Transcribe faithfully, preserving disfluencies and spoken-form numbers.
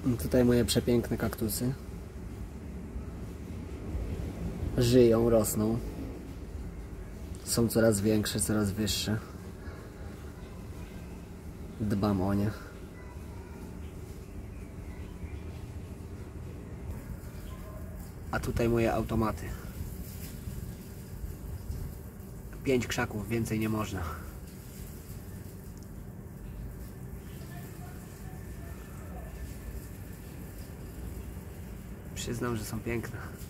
Tutaj moje przepiękne kaktusy. Żyją, rosną. Są coraz większe, coraz wyższe. Dbam o nie. A tutaj moje automaty. Pięć krzaków, więcej nie można. Przyznam, że są piękne.